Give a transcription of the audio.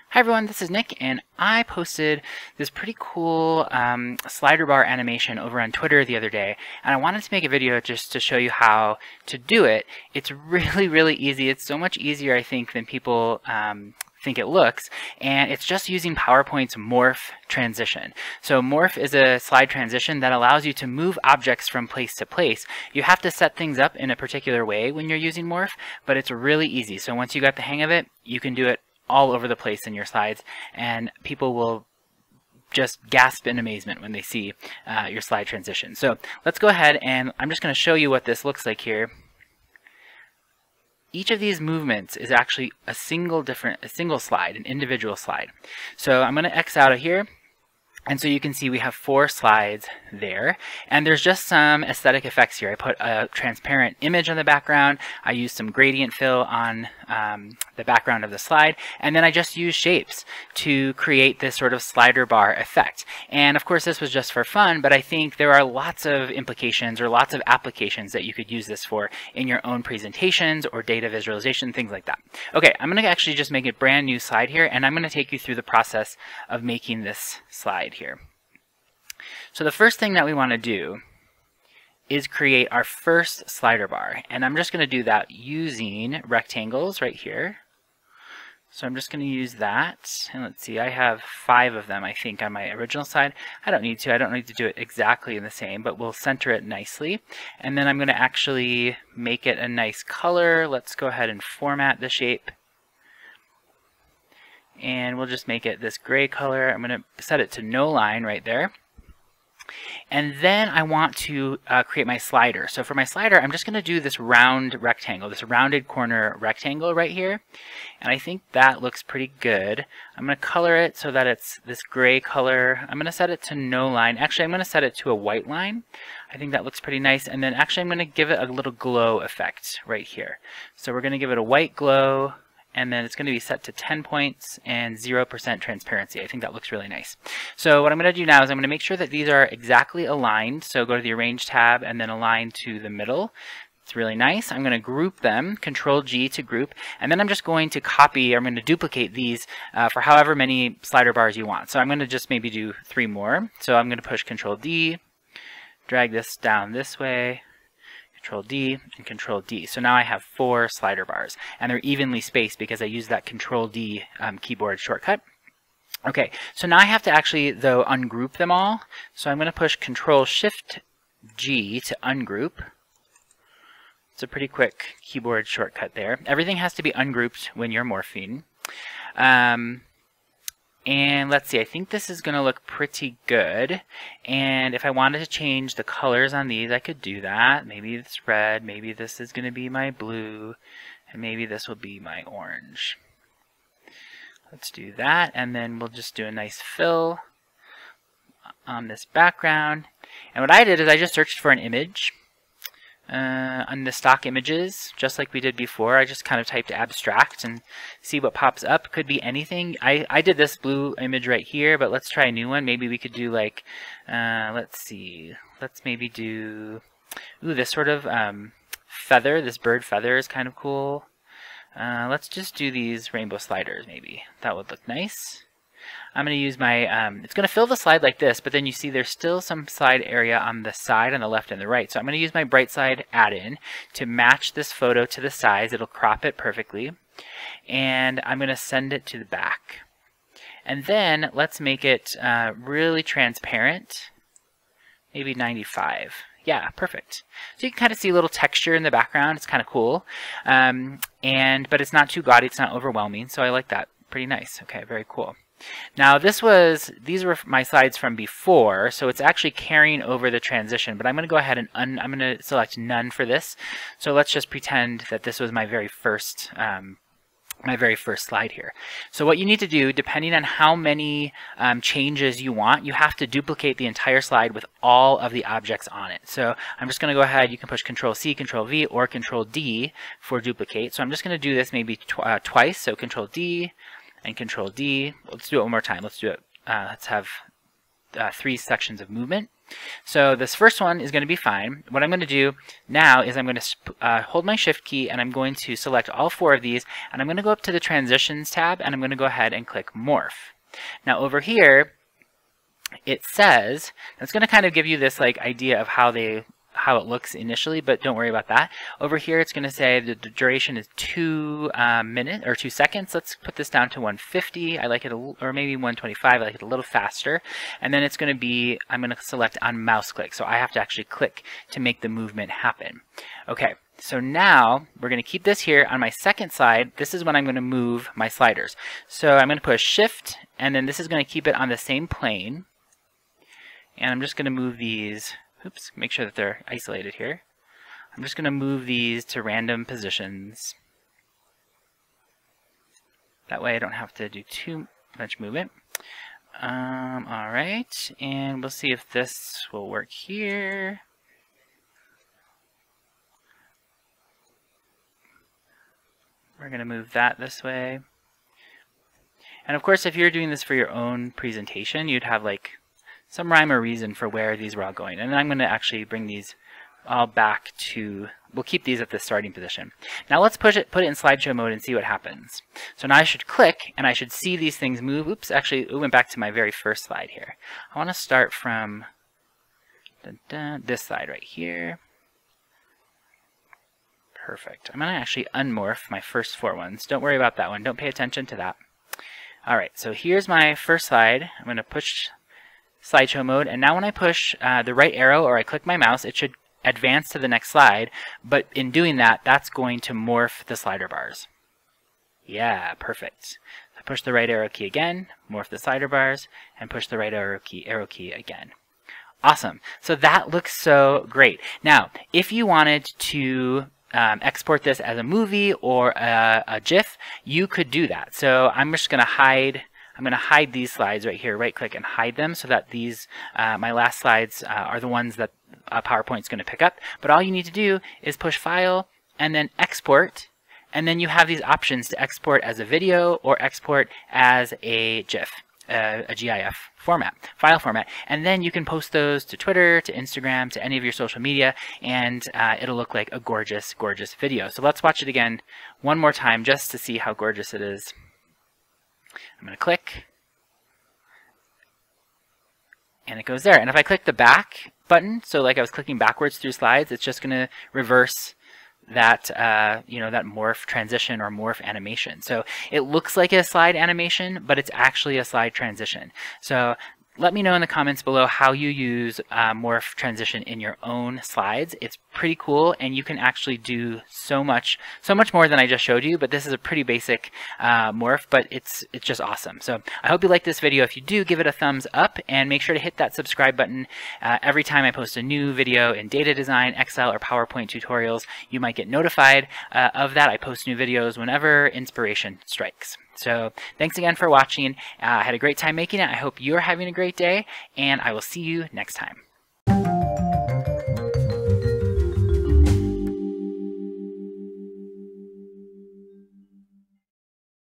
Hi everyone, this is Nick, and I posted this pretty cool slider bar animation over on Twitter the other day, and I wanted to make a video just to show you how to do it. It's really easy. It's so much easier, I think, than people think it looks, and it's just using PowerPoint's Morph Transition. So Morph is a slide transition that allows you to move objects from place to place. You have to set things up in a particular way when you're using Morph, but it's really easy. So once you got the hang of it, you can do it all over the place in your slides, and people will just gasp in amazement when they see your slide transition. So let's go ahead, and I'm just going to show you what this looks like here. Each of these movements is actually a single slide, an individual slide. So I'm going to X out of here. And so you can see we have 4 slides there, and there's just some aesthetic effects here. I put a transparent image on the background, I used some gradient fill on the background of the slide, and then I just used shapes to create this sort of slider bar effect. And of course this was just for fun, but I think there are lots of implications or lots of applications that you could use this for in your own presentations or data visualization, things like that. Okay, I'm going to actually just make a brand new slide here, and I'm going to take you through the process of making this slide here. So the first thing that we want to do is create our first slider bar, and I'm just going to do that using rectangles right here. So I'm just going to use that, and let's see, I have 5 of them I think on my original slide. I don't need to do it exactly the same, but we'll center it nicely. And then I'm going to actually make it a nice color. Let's go ahead and format the shape, and we'll just make it this gray color. I'm going to set it to no line right there. And then I want to create my slider. So for my slider, I'm just going to do this round rectangle, this rounded corner rectangle right here. And I think that looks pretty good. I'm going to color it so that it's this gray color. I'm going to set it to no line. Actually, I'm going to set it to a white line. I think that looks pretty nice. And then actually I'm going to give it a little glow effect right here. So we're going to give it a white glow, and then it's going to be set to 10 points and 0% transparency. I think that looks really nice. So what I'm going to do now is I'm going to make sure that these are exactly aligned. So go to the Arrange tab and then align to the middle. It's really nice. I'm going to group them, Control G to group, and then I'm just going to copy, or I'm going to duplicate these for however many slider bars you want. So I'm going to just maybe do 3 more. So I'm going to push Control D, drag this down this way, Control D, and Control D. So now I have 4 slider bars, and they're evenly spaced because I used that Control D keyboard shortcut. Okay, so now I have to actually, though, ungroup them all. So I'm going to push Control Shift G to ungroup. It's a pretty quick keyboard shortcut there. Everything has to be ungrouped when you're morphing. And let's see, I think this is going to look pretty good. And if I wanted to change the colors on these, I could do that. Maybe it's red, maybe this is going to be my blue, and maybe this will be my orange. Let's do that, and then we'll just do a nice fill on this background. And what I did is I just searched for an image on the stock images, just like we did before. I just kind of typed abstract and see what pops up. Could be anything. I did this blue image right here, but let's try a new one. Maybe we could do like, let's see, let's maybe do, ooh, this sort of feather, this bird feather is kind of cool. Let's just do these rainbow sliders maybe. That would look nice. I'm going to use my, it's going to fill the slide like this, but then you see there's still some slide area on the side, on the left and the right. So I'm going to use my bright side add-in to match this photo to the size. It'll crop it perfectly. And I'm going to send it to the back. And then let's make it really transparent, maybe 95. Yeah, perfect. So you can kind of see a little texture in the background. It's kind of cool. But it's not too gaudy. It's not overwhelming. So I like that. Pretty nice. Okay, very cool. Now these were my slides from before, so it's actually carrying over the transition, but I'm going to go ahead and I'm going to select none for this. So let's just pretend that this was my very first slide here. So what you need to do, depending on how many changes you want, you have to duplicate the entire slide with all of the objects on it. So I'm just going to go ahead, you can push Control C, Control V, or Control D for duplicate. So I'm just going to do this maybe twice, so Control D, and Control D. Let's do it one more time. Let's do it. Let's have 3 sections of movement. So this first one is going to be fine. What I'm going to do now is I'm going to hold my Shift key and I'm going to select all 4 of these, and I'm going to go up to the Transitions tab and I'm going to go ahead and click Morph. Now over here it says, it's going to kind of give you this like idea of how it looks initially, but don't worry about that. Over here it's going to say the duration is 2 minutes or 2 seconds. Let's put this down to 150. I like it, or maybe 125. I like it a little faster. And then it's going to be, I'm going to select on mouse click. So I have to actually click to make the movement happen. Okay, so now we're going to keep this here on my second slide. This is when I'm going to move my sliders. So I'm going to push Shift, and then this is going to keep it on the same plane. And I'm just going to move these. Oops, make sure that they're isolated here. I'm just going to move these to random positions. That way I don't have to do too much movement. Alright, and we'll see if this will work here. We're going to move that this way. And of course, if you're doing this for your own presentation, you'd have like some rhyme or reason for where these were all going. And then I'm going to actually bring these all back to, we'll keep these at the starting position. Now let's put it in slideshow mode and see what happens. So now I should click and I should see these things move. Oops, actually it went back to my very first slide here. I want to start from this slide right here. Perfect. I'm going to actually unmorph my first 4 ones. Don't worry about that one. Don't pay attention to that. Alright, so here's my first slide. I'm going to push slideshow mode, and now when I push the right arrow or I click my mouse, it should advance to the next slide, but in doing that, that's going to morph the slider bars. Yeah, perfect. I push the right arrow key again, morph the slider bars, and push the right arrow key again. Awesome. So that looks so great. Now, if you wanted to export this as a movie or a GIF, you could do that. So I'm just going to hide these slides right here, right click and hide them so that these, my last slides are the ones that PowerPoint's going to pick up. But all you need to do is push File and then Export, and then you have these options to export as a video or export as a GIF, a GIF format, file format. And then you can post those to Twitter, to Instagram, to any of your social media, and it'll look like a gorgeous, gorgeous video. So let's watch it again one more time just to see how gorgeous it is. I'm going to click, and it goes there. And if I click the back button, so like I was clicking backwards through slides, it's just going to reverse that, that morph transition or morph animation. So it looks like a slide animation, but it's actually a slide transition. So let me know in the comments below how you use morph transition in your own slides. It's pretty cool, and you can actually do so much more than I just showed you, but this is a pretty basic morph, but it's just awesome. So I hope you like this video. If you do, give it a thumbs up and make sure to hit that subscribe button. Every time I post a new video in data design, Excel, or PowerPoint tutorials, you might get notified of that. I post new videos whenever inspiration strikes. So thanks again for watching. I had a great time making it. I hope you're having a great day, and I will see you next time.